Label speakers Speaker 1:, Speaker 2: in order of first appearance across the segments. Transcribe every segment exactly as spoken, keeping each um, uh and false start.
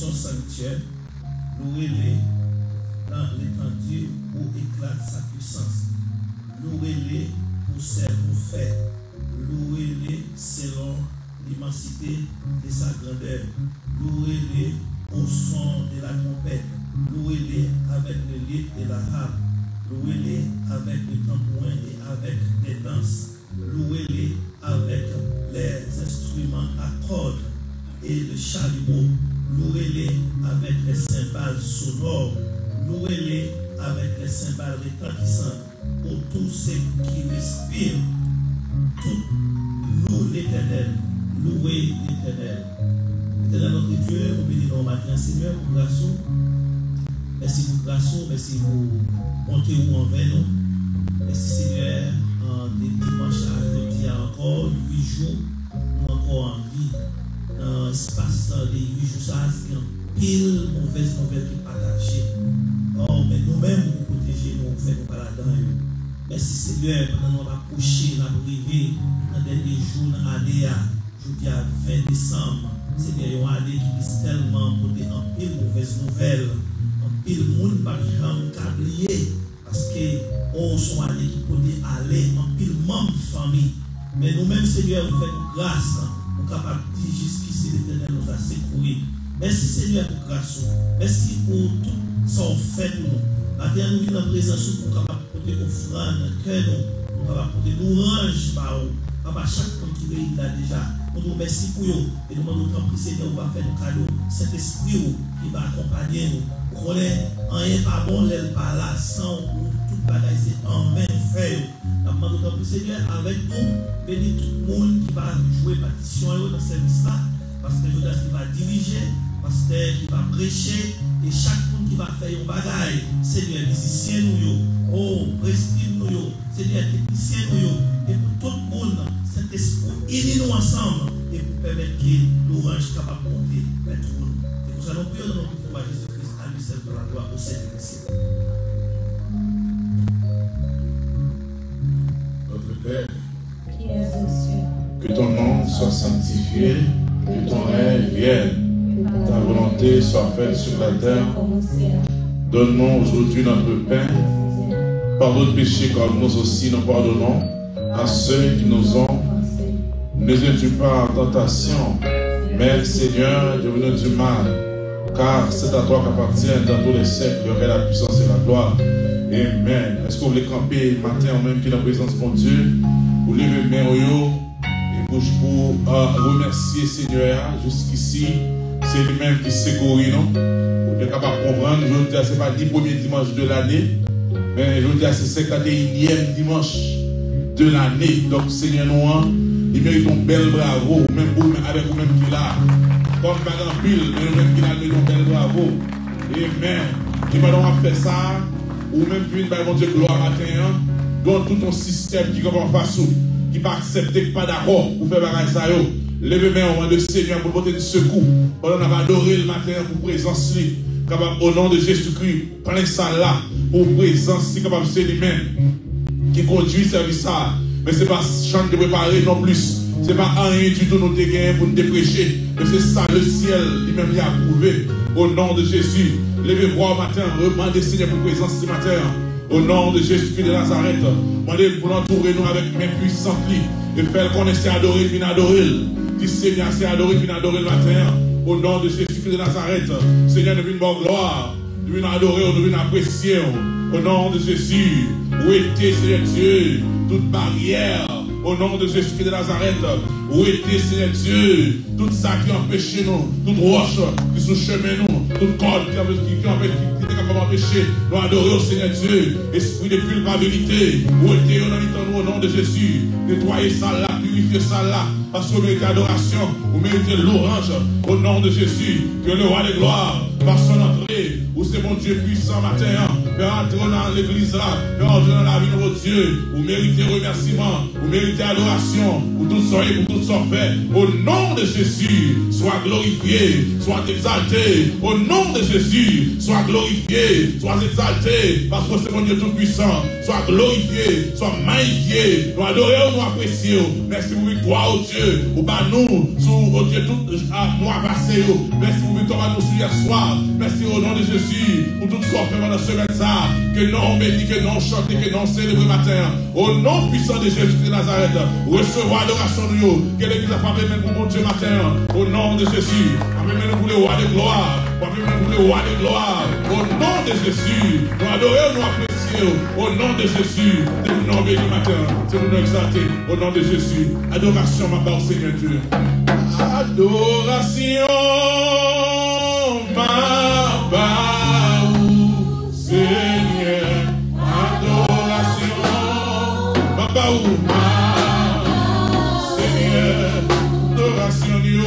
Speaker 1: son sanctuaire, louez-les dans l'étendue où éclate sa puissance. Louez-les pour ses faits. Louez-les selon l'immensité de sa grandeur. Louez-les au son de la trompette. Louez-les avec le lied et la harpe. Louez-les avec le tambourin et avec des danses. Louez-les avec les instruments à cordes et le chalumeau. Louez-les avec les cymbales sonores. Louez-les avec les cymbales retentissantes. Pour tous ceux qui respirent, tout loue l'Éternel. Louez l'Éternel. Éternel notre Dieu, nous bénissons matin, Seigneur, pour grâce. Merci pour grâce, merci pour monter ou envers nous. Merci Seigneur, en dimanche à jeudi encore, huit jours, nous encore en vie. Dans l'espace des huit jours, ça c'est un pile mauvaise nouvelle qui partagée. Oh, mais nous-mêmes, nous protéger, nous faisons pas là-dedans. Merci Seigneur, pendant nous approcher, nous arriver dans les derniers jours, dans l'année, jeudi à vingt décembre. Seigneur, il y a une année qui est tellement pour des en pile mauvaise nouvelle. En pile monde par exemple câblier. Parce que on sont allés qui peut aller en pile membre de famille. Mais nous-mêmes, Seigneur, nous faisons grâce. Nous sommes capables de dire jusqu'ici l'Éternel nous a secourus. Merci Seigneur pour grâce. Merci pour tout ce qu'on fait pour nous. Maintenant, nous venons en présence pour nous capables de porter offrande, cœur nous, nous capables de porter louange par vous. Papa, chaque monde qui est là déjà, nous nous remercions pour vous. Et nous demandons que Seigneur va faire nos cadeaux. Saint-Esprit qui va accompagner nous. Pour qu'on ait rien pas bon, l'aile pas là, sans nous, tout bagaille, c'est en main frère. Nous demandons que Seigneur, avec nous, bénis tout le monde qui va jouer partition dans ce service-là. Parce que Jodas qui va diriger, pasteur qui va prêcher, et chaque monde qui va faire un bagaille. Seigneur, musicien nous, oh, prestige nous, Seigneur, technicien nous, et pour tout le monde, cet esprit, unis-nous ensemble, et pour permettre que l'orange capable de monter vers tout le monde. Et nous allons prier dans notre pouvoir Jésus-Christ, à lui seul pour la gloire au Seigneur des siècles.
Speaker 2: Notre Père,
Speaker 3: qui es aux cieux,
Speaker 2: que ton nom soit sanctifié, que ton règne vienne, ta volonté soit faite sur la terre. Donne-nous aujourd'hui notre pain. Pardonne nos péchés comme nous aussi nous pardonnons à ceux qui nous ont. Ne nous induis pas en tentation, mais Seigneur, devenons du mal, car c'est à toi qu'appartient dans tous les siècles, il y aurait la puissance et la gloire. Amen. Est-ce que vous voulez camper le matin en même qui est la présence de Dieu? Vous levez les mains au haut et bouche pour euh, remercier Seigneur. Jusqu'ici, c'est lui-même qui secourit nous. Vous êtes capable de comprendre. Je veux dire, ce n'est pas le premier dimanche de l'année, mais je veux dire, c'est le cinquante et unième dimanche de l'année. Donc, Seigneur, nous, il mérite un bel bravo, même vous, avec vous-même qui là. Comme pas grand pile, mais nous-mêmes qui là, nous un bel bravo. Amen. Et maintenant, on va faire ça, ou même puis, mon Dieu, gloire matin, dans tout ton système qui commence en face, qui va accepter, pas d'accord pour faire bagaille ça. Levez main au nom de Seigneur pour porter du secours. Pendant qu'on va adorer le matin pour présence, capable au nom de Jésus-Christ, plein ça là, pour présence, capable c'est lui-même qui conduit ce service là. Mais ce n'est pas chant de préparer non plus. Ce n'est pas rien du tout nous dégainer pour nous déprécher. Mais c'est ça le ciel lui-même y a approuvé. Au nom de Jésus, levez-vous au matin, demandez Seigneur pour présence ce matin. Au nom de Jésus-Christ de Nazareth, demandez pour l'entourer nous avec main puissante et faire qu'on ait adoré puis adorer. Dis Seigneur, c'est adoré puis adorer le matin. Au nom de Jésus-Christ de Nazareth, Seigneur, nous venons bonne gloire, nous venons adorer, nous venons apprécier. Au nom de Jésus, où était Seigneur Dieu, toute barrière, au nom de Jésus-Christ de Nazareth, où était Seigneur Dieu, tout ça qui empêche nous, toute roche qui sous chemin nous, toute corde qui empêche qui était capable d'empêcher, nous adorer au Seigneur Dieu, esprit de culpabilité, où était nous au nom de Jésus, nettoyer ça là, purifier ça là, parce que vous méritez adoration, vous méritez l'orange, au nom de Jésus, que le roi de gloire, par son entrée, où c'est mon Dieu puissant matin, faire entrer dans l'église là, faire entrer dans la vie de votre Dieu, vous méritez remerciement, vous méritez adoration, pour tout ça et pour tout ça fait, au nom de Jésus, sois glorifié, sois exalté, au nom de Jésus, sois glorifié, sois exalté, parce que c'est mon Dieu tout puissant, sois glorifié, sois magnifié, nous adorons, nous apprécions, merci pour victoire, oh Dieu, ou pas nous, sous, oh Dieu, tout, nous passé. Merci pour victoire à nous hier soir. Merci au nom de Jésus pour tout ce qu'on fait dans ce matin. Que non béni, que non chanté, que non célébré matin. Au nom puissant de Jésus de Nazareth, recevoir l'adoration de nous. Que l'église a fait même pour mon Dieu matin. Au nom de Jésus. Même pour le roi de gloire. Même pour le roi de gloire. Au nom de Jésus. Nous adorons, nous apprécions. Au nom de Jésus. Nous nous bénis matin. C'est nous exalter. Au nom de Jésus. Adoration, ma part, Seigneur Dieu. Adoration, ma part, Seigneur. Adoration, ma part, Seigneur. Adoration, Dieu.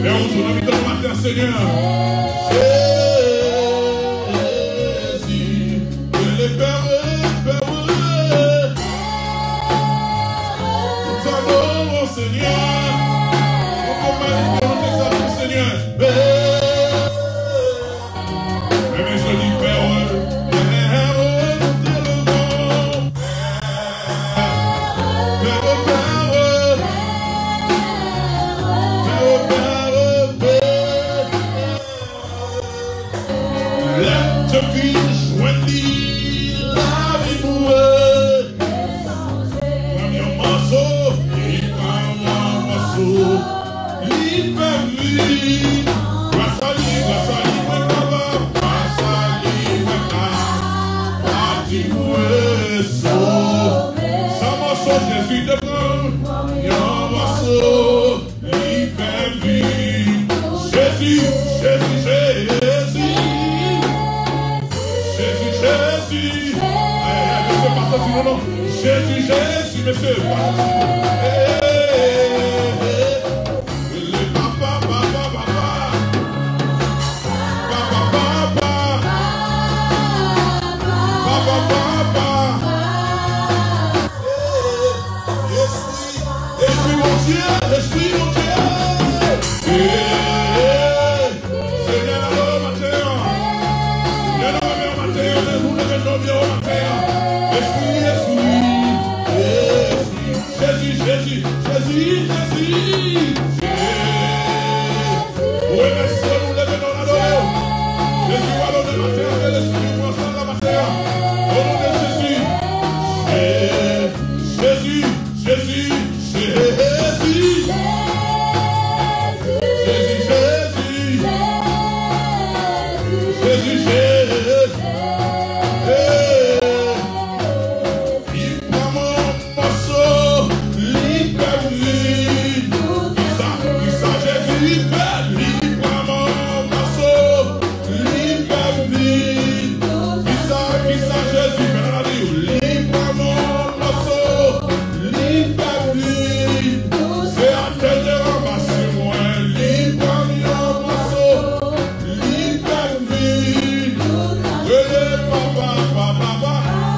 Speaker 3: Seigneur. Jésus.
Speaker 2: Jésus, Jésus, monsieur. Le papa, papa, papa. Papa, papa. Papa, papa. Esprit mon Dieu, esprit mon Dieu. Seigneur, la loi matin. La loi matin, nous ne venons bien au matin. Esprit, esprit. Jésus, Jésus, Jésus, Jésus. Oui, merci, nous levons la loi. Jésus, allons de matin, l'esprit, nous ensemble la matin. Au nom de Jésus. Jésus, Jésus, Jésus. Jésus, Jésus. Jésus, Jésus. Il prend mon morceau, il fait lui. Il ça, il ça, Jésus, il fait lui. Il prend mon morceau, il fait lui. Il ça, il ça, Jésus, mais on a dit, il prend mon morceau, il fait lui. C'est à tête de ramasser moi, il prend mon morceau, il fait lui. Que le papa, papa, papa.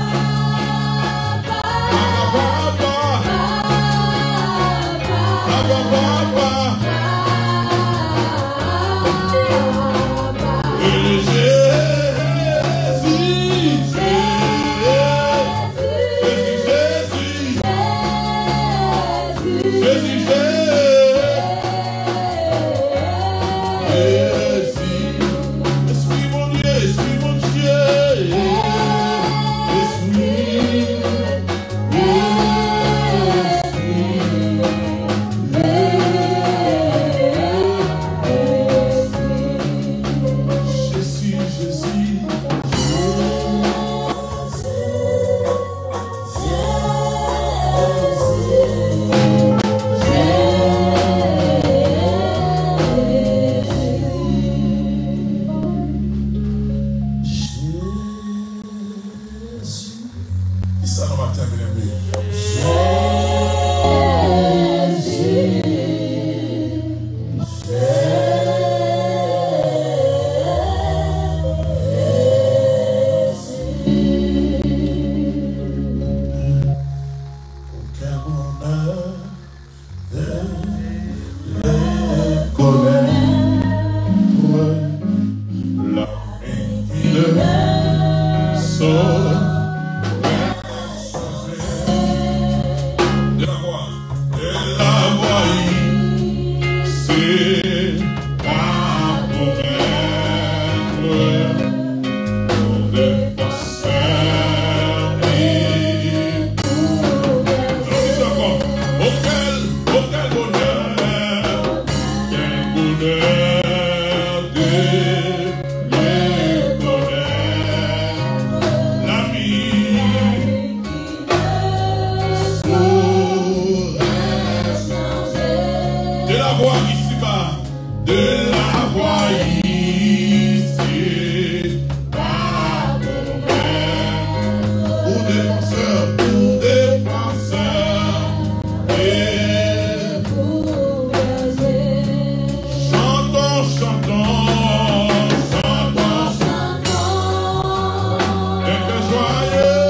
Speaker 2: Ça, on va terminer. Joyeux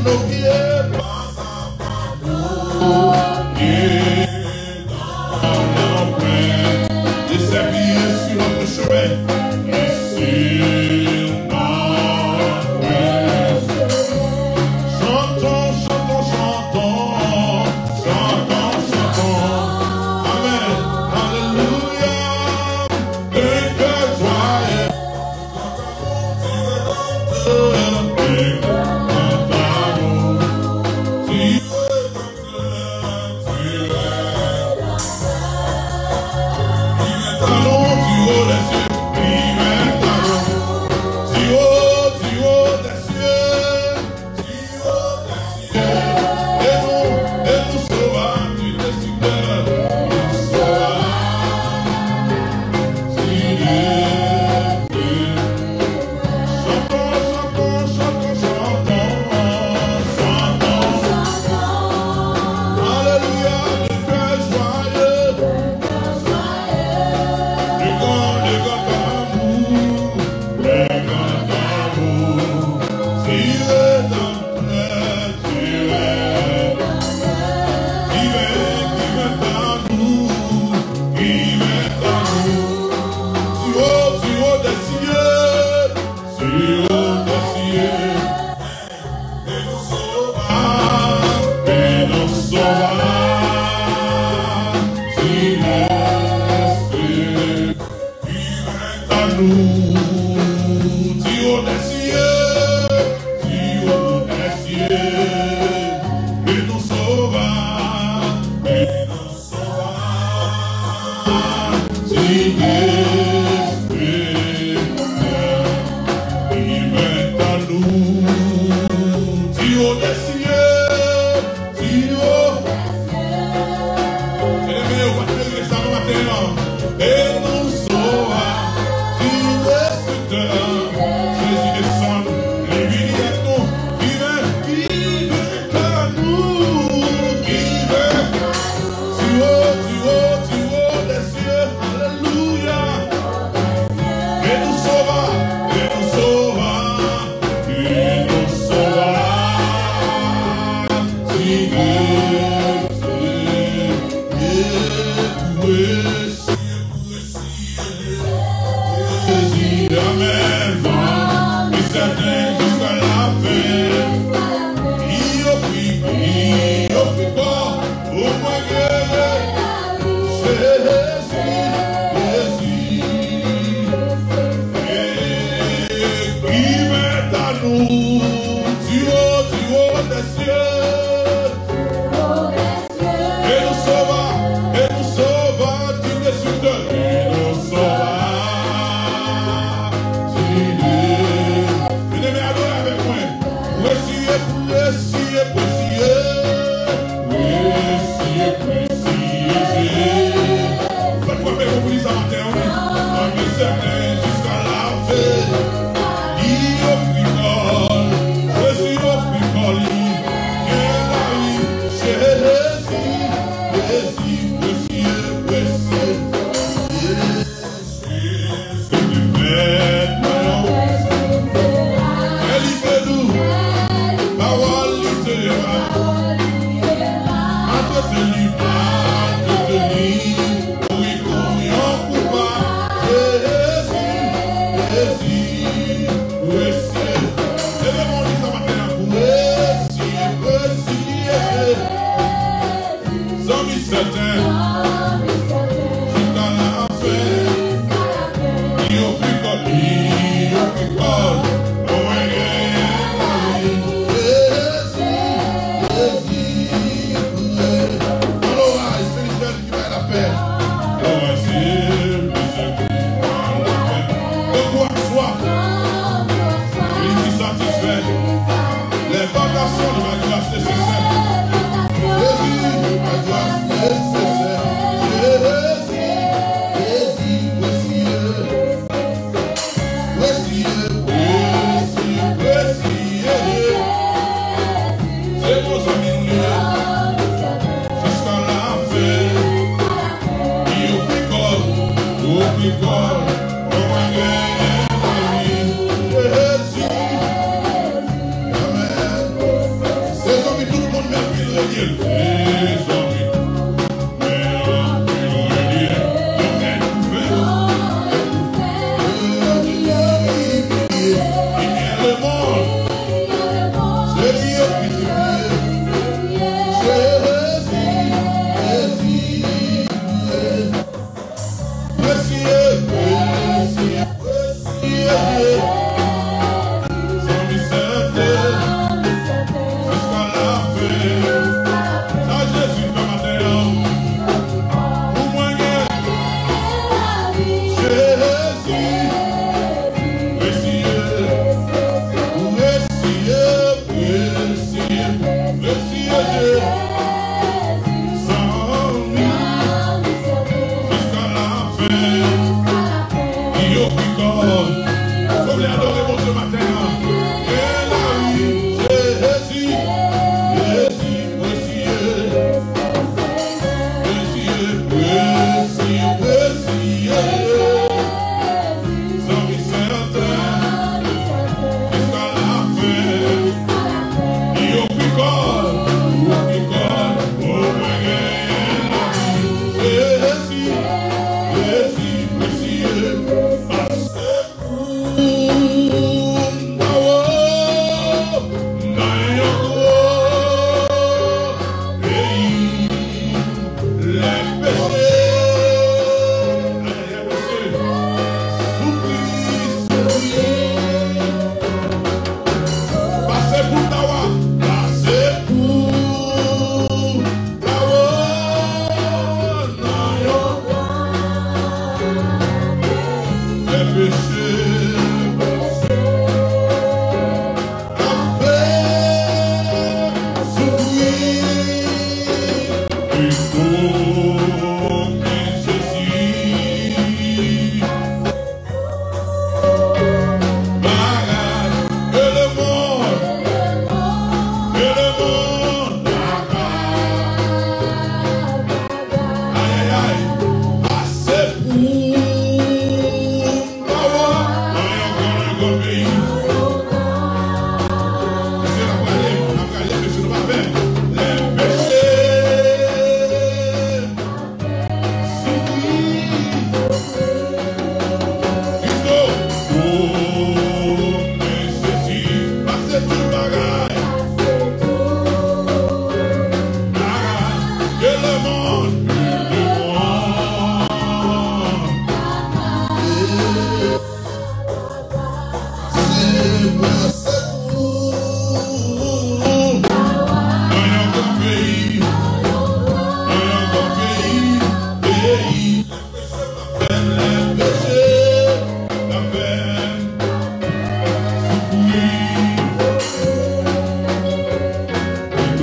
Speaker 2: nos pieds, pas à pas pour pied dans nos peines, et servir sur notre chemin, et sur notre chantons, chantons, chantons, chantons, chantons, Amen, Alléluia, un cœur joyeux. Cantons,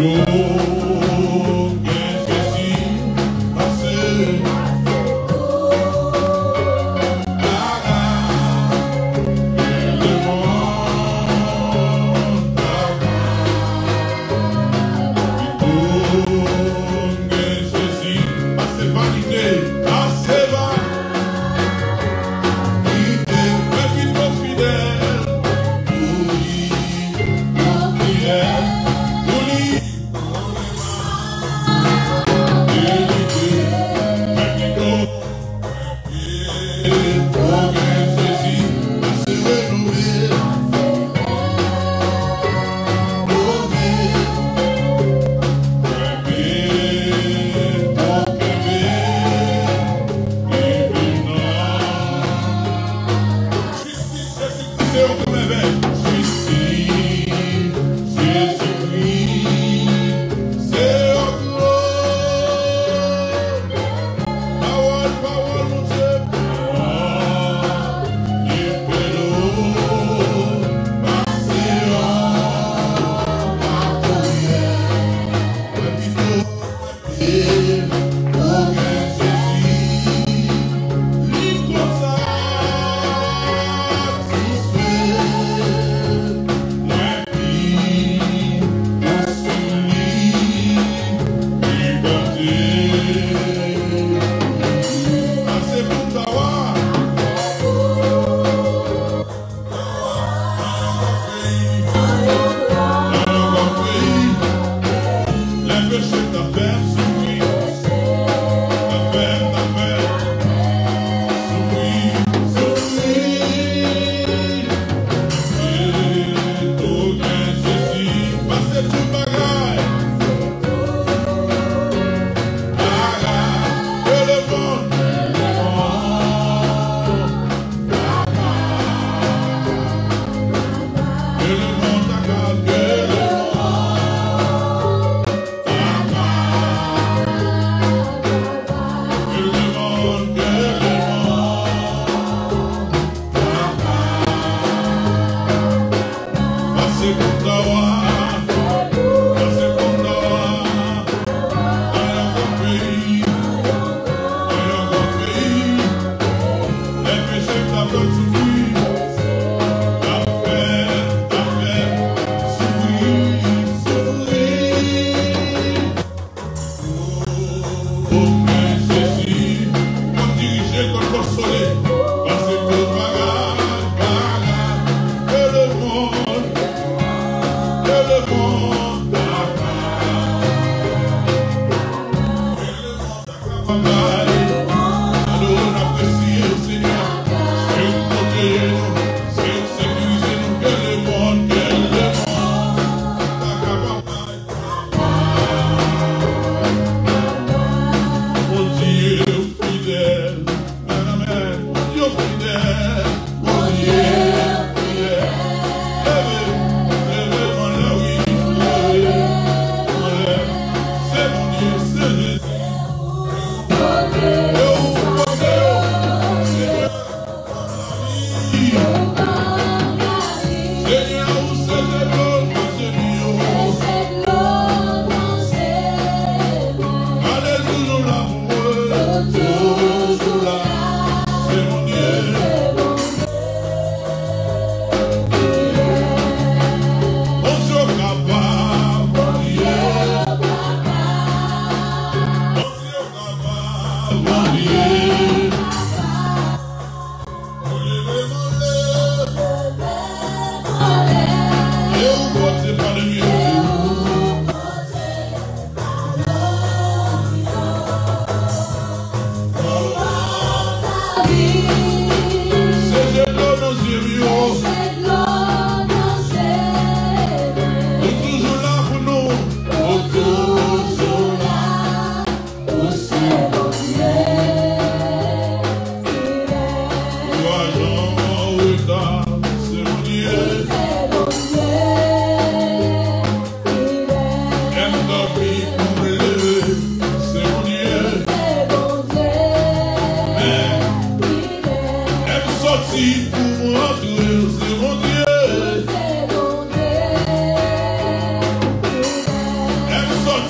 Speaker 2: Love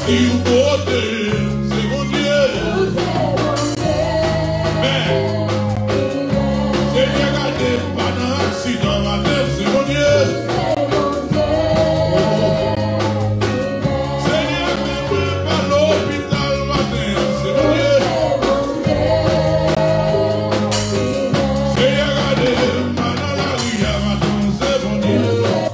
Speaker 2: Si vous portez, c'est mon Dieu. Mais, Seigneur, regardez, pas dans l'accident, madame, c'est mon Dieu. Seigneur, même pas l'hôpital, madame, c'est mon Dieu. Seigneur, regardez, pas dans la rue, madame, c'est mon Dieu.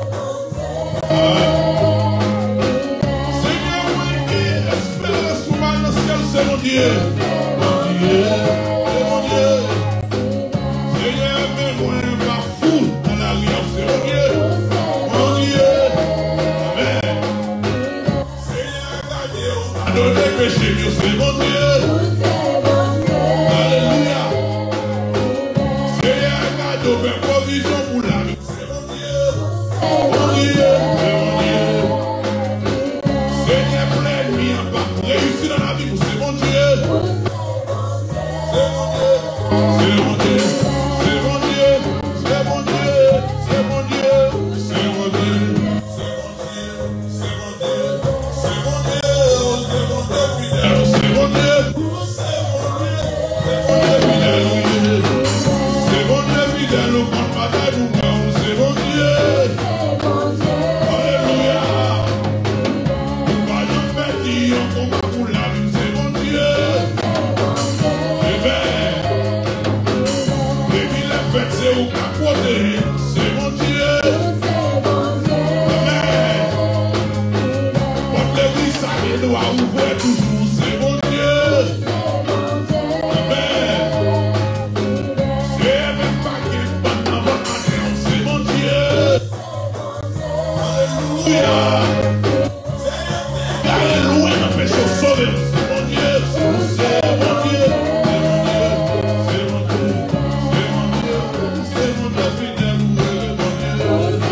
Speaker 2: Seigneur, moi, qui espère souvent dans le ciel, c'est mon Dieu. Mon Dieu, c'est mon Dieu. Seigneur, mais moi, ma foule dans la rue, c'est mon Dieu. Mon Dieu. Amen. Seigneur, regardez, pardonnez les péchés, c'est mon Dieu. Alléluia. Seigneur, regardez, fais provision pour la vie, c'est mon Dieu. Mon Dieu, c'est mon Dieu. Seigneur, pour l'ennemi, on va réussir dans la vie, c'est mon Dieu. C'est mon Dieu. C'est mon Dieu. C'est mon Dieu. C'est mon Dieu. C'est mon Dieu. C'est mon Dieu. C'est mon Dieu. C'est mon Dieu. C'est mon Dieu. C'est mon Dieu fidèle. C'est mon Dieu. C'est mon Dieu. C'est mon Dieu fidèle. C'est mon Dieu fidèle. Au grand bataille, nous gagnons. C'est mon Dieu. Alléluia. Nous voyons petit, on combat pour la vie. C'est mon Dieu. Amen. Depuis la fête, c'est au capote. C'est mon Dieu. Amen. Porte l'église, ça qui doit ouvrir toujours. C'est mon Dieu. Amen. C'est même pas qu'il bat dans votre année. C'est mon Dieu. Alléluia. Alléluia. On fait chaud sauver. C'est mon Dieu. C'est mon Dieu. C'est mon Dieu. C'est mon Dieu. C'est mon Dieu fidèle. C'est mon Dieu.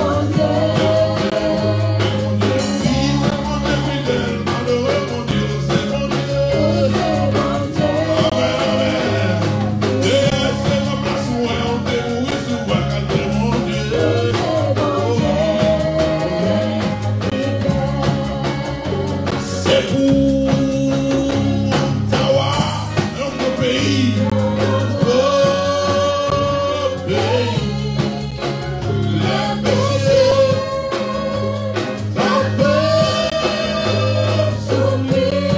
Speaker 2: C'est pour Tawa, notre pays, notre pays, les péchés, la paix, soumis,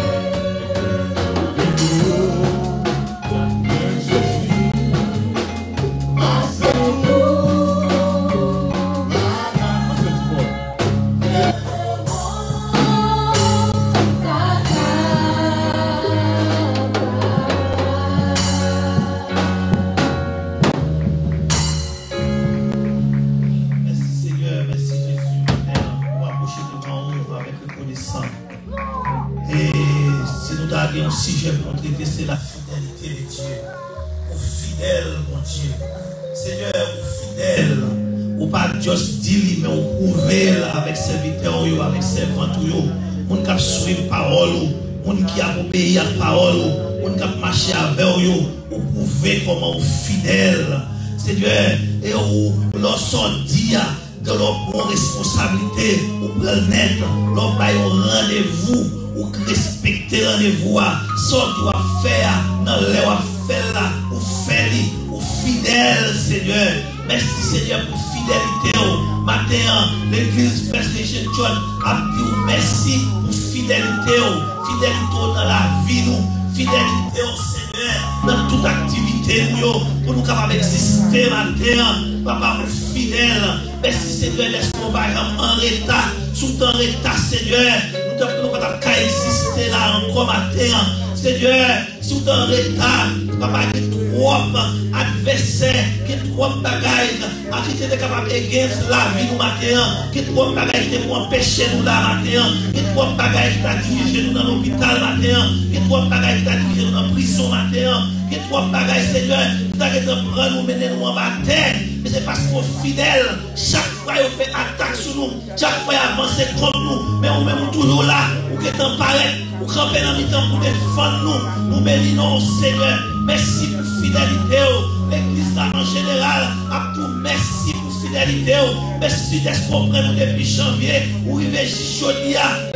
Speaker 2: je suis à ce jour, madame, c'est quoi?
Speaker 1: Merci Seigneur, merci Jésus. On va approcher devant vous avec reconnaissance. Et si nous avons un sujet pour traiter, c'est la fidélité de Dieu. Ou fidèle, mon Dieu. Seigneur, ou fidèle. Ou pas juste dire, mais ou prouver avec serviteurs, avec servantes. On qui suivre la parole, on qui a obéi à la parole, on qui a marché avec eux, ou prouver comment ou fidèle. Seigneur, et où lorsqu'on dit de leur bonne responsabilité, ou prendre net, leur bail au rendez-vous, ou respecter le rendez-vous, ce qu'on doit faire, dans l'air faire là, ou faire, ou fidèle, Seigneur. Merci, Seigneur, pour fidélité. Matin, l'église Presbyterian Church a dit merci pour fidélité. Fidélité dans la vie, nous. Fidélité au Seigneur, dans toute activité, pour nous capables d'exister matin. Papa, fidèle. Merci, Seigneur, laisse-nous en retard. Sous ton retard, Seigneur, nous devons pas exister là encore matin. Seigneur, sous ton retard, papa, qui est trop adversaire, qui est trop bagaille, qui est capable de gagner la vie nous matin, qui est trop bagaille qui pour empêcher nous là matin, qui est trop bagaille qui t'a dirigé nous dans l'hôpital matin, qui est trop bagaille qui t'a dirigé nous dans la prison matin, qui est trop bagaille, Seigneur, qui t'a prendre nous, mener nous en bataille. Mais c'est parce qu'on est fidèle. Chaque fois, on fait attaque sur nous. Chaque fois, on avance contre nous. Mais on est toujours là. Ou qui est en paraître. Ou camper dans le temps pour défendre nous. Nous bénissons, Seigneur. Merci pour fidélité. L'église là en général. A tout merci pour fidélité. Merci d'être compris nous depuis janvier. Ou il est Chichodia.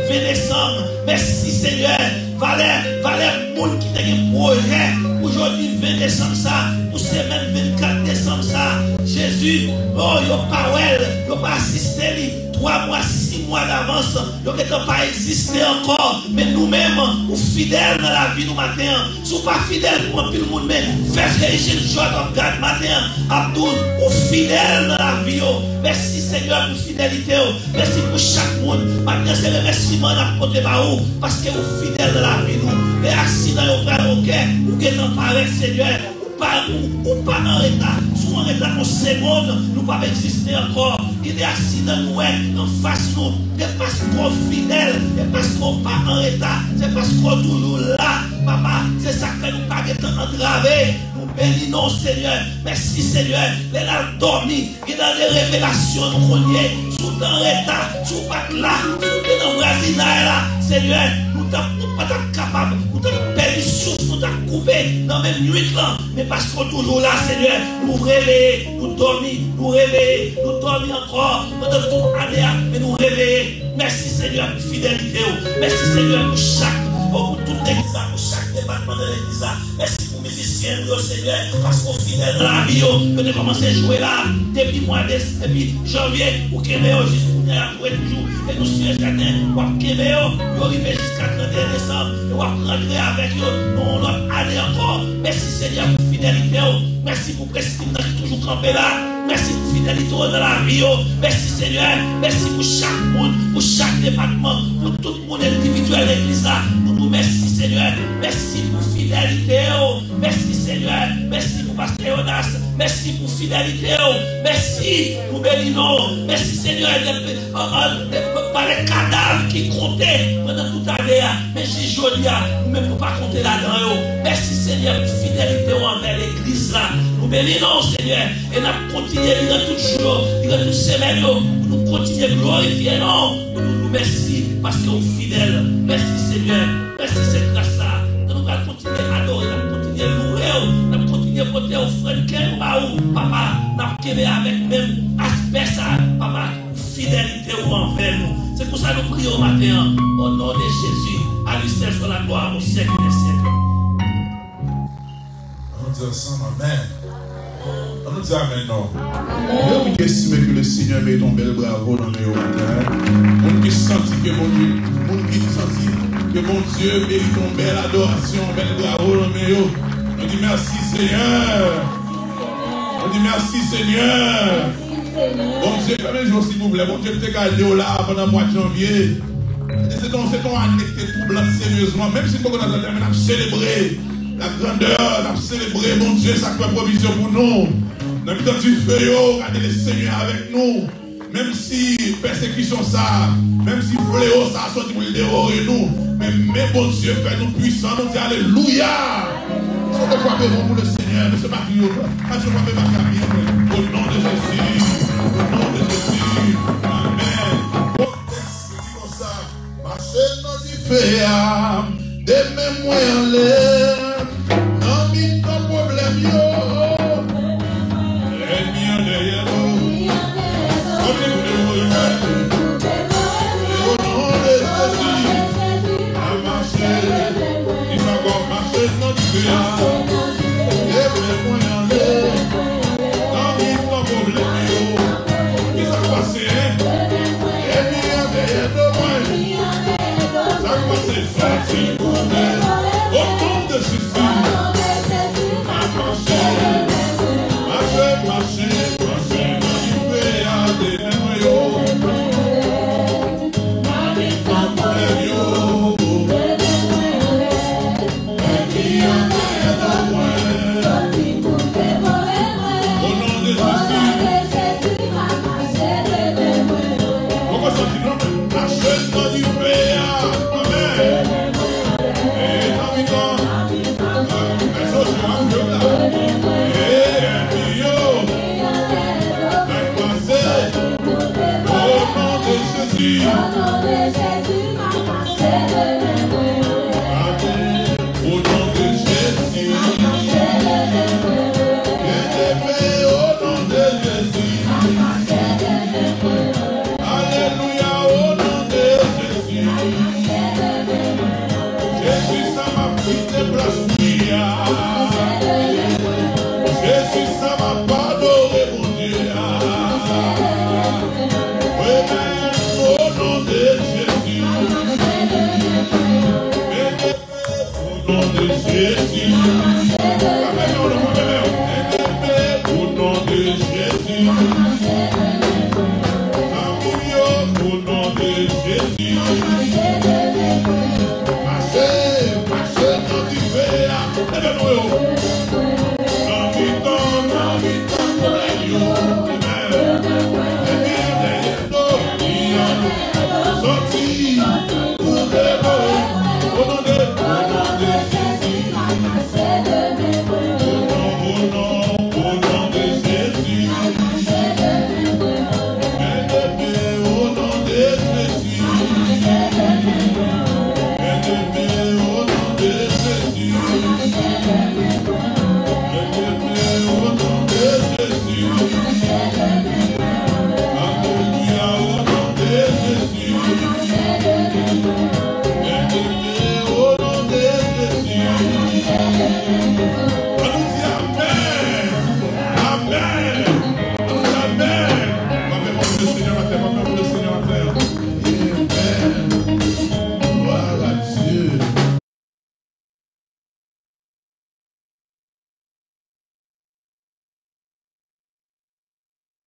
Speaker 1: vingt décembre. Merci Seigneur. Valère, Valère, monde qui t'a un projet. Aujourd'hui, vingt décembre, ça. Pour semaine vingt-quatre décembre, ça. Jésus, oh, il n'y a pas well, il n'y a pas assisté. Trois mois, six mois d'avance, il ne pas existé encore. Mais nous-mêmes, nous fidèles dans la vie nous matin. Si vous pas fidèles pour un peu le monde, mais first religion short of God matin. Abdul, ou fidèles dans la vie. Merci Seigneur pour fidélité. Merci pour chaque monde. Maintenant, c'est le remerciement à côté de vous. Parce que vous fidèles dans la vie nous. Les accidents, vous prenez au cœur. Vous êtes en pareil Seigneur. Pas, ou, ou pas en état, soit en état en seconde, nous ne pouvons pas exister encore. Il y a des accidents nous en face nous. C'est parce qu'on est fidèle, c'est parce qu'on n'est pas en état, c'est parce qu'on est toujours là. Papa, c'est ça que nous ne pouvons pas entraver. Nous bénissons Seigneur. Merci Seigneur. Les là dormi, il y a dans les révélations nous connaissons. Sous dans l'état, sous pas là, sous dans le Brésil là, Seigneur. Nous ne pas capables, nous ne perdu souffle, nous ne coupé dans la même nuit là. Mais parce qu'on est toujours là, Seigneur, nous réveillons, nous dormons, nous réveillons, nous dormons encore pendant toute l'année, mais nous réveillons. Merci Seigneur pour fidélité. Merci Seigneur pour chaque, pour toute l'église, pour chaque département de l'église. Merci pour mes musiciens, Seigneur, parce qu'on est fidèle dans la vie. Nous avons commencé à jouer là depuis mois de depuis janvier, pour qu'il y ait juste pour jouer toujours. Et nous sommes certains, pour qu'il y ait arrivé jusqu'à trente et un décembre, et on va rentrer avec eux dans l'autre année encore. Merci Seigneur pour fidélité. Merci pour prestige qui toujours campé là. Merci pour fidélité dans la vie. Merci Seigneur. Merci pour chaque monde, pour chaque département, pour tout le monde individuel de l'église là. Nous nous merci Seigneur. Merci pour fidélité. Merci Seigneur. Merci pour Pasteur Jonas. Merci pour fidélité. Merci pour bénissons. Merci Seigneur. Par les cadavres qui comptaient pendant toute l'année. Mais j'ai joli, nous ne pouvons pas compter là-dedans. Merci Seigneur pour fidélité envers l'église là. Nous bénissons Seigneur. Et nous continuons durant tout jour, durant toute semaine. Nous continuons à glorifier. Nous nous merci parce que nous sommes fidèles. Merci Seigneur. Merci cette grâce-là. Nous allons continuer à adorer. Nous allons continuer à louer. Nous allons continuer à porter aux frères qu'elle va où. Papa, nous allons avec même aspect ça. Papa, fidélité envers nous. C'est pour ça que nous prions au matin. Au nom de Jésus. À lui seul soit la gloire au siècle des siècles.
Speaker 2: On dit ensemble, amen. On nous dit amen, non. On qui estime que le Seigneur met ton bel bravo dans mes matin. On qui sentit que mon Dieu, on qui sentit que mon Dieu mérite ton belle adoration, bel bravo dans mes mains. On dit merci Seigneur. On dit merci Seigneur. Bon Dieu, comme un jour s'il vous plaît, bon Dieu, tu t'es gardé là pendant le mois de janvier. C'est ton, ton année que tu es troublante sérieusement, même si tu as célébré la grandeur, on a célébré, mon Dieu, sa provision pour nous. Dans le temps du feu, regardez le Seigneur avec nous. Même si persécution ça, même si fléau ça a sorti pour le dévorer nous, mais, mais bon Dieu, fait nous puissants, nous dit Alléluia. Si on te frappe pour le Seigneur, ne se bat plus, quand tu frappes ma famille, au nom de Jésus, au nom de Jésus, amen. Bon, dis comme ça, marcher dans du feu, des mémoires en l'air. Non, mais ton problème, yo. Et bien derrière nous. Comme les boules au nom de Jésus. À marcher. Il va encore marcher dans du feu. Et mémoires en l'air. Non, mais ton problème, yo. Qu'est-ce qui s'est passé, hein? Et bien derrière nous. Ça va passer, ça c'est pour nous. Au nom de Jésus. Marchez, marchez, marchez, marchez, à des noyaux. Au nom de Jésus. Pourquoi ça dit non? Marchez dans du péa. Amen. Et dans le temps. Mais ça, je m'en veux là. Au nom de Jésus, ma marché de Amen. Au nom de Jésus, ma marché de au nom de Jésus, ma marché de Alléluia, au nom de Jésus.
Speaker 3: Thank you.